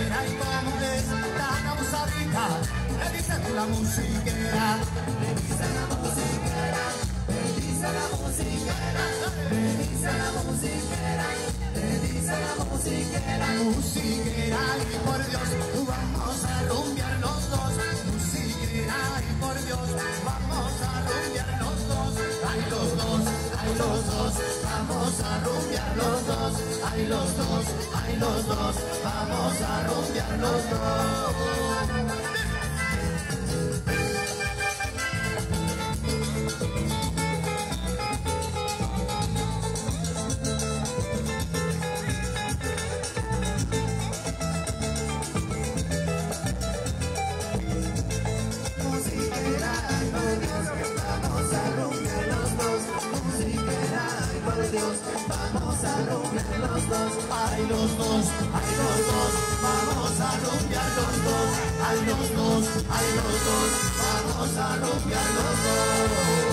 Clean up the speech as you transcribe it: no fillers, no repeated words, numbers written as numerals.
musiquera y cómo es tan abusadita, le dice tú la musiquera, le dice la musiquera, le dice la musiquera, le dice la musiquera, le dice la musiquera, musiquera y por Dios, vamos a rumbear los dos, musiquera y por Dios, vamos a rumbear los dos, ay los dos, ay los dos, vamos a rumbear los dos, ay los dos, ay los dos, vamos a rumbear los dos. Vamos a rumbear los dos, ay los dos, ay los dos, vamos a rumbear los dos, ay los dos, ay los dos, vamos a rumbear los dos.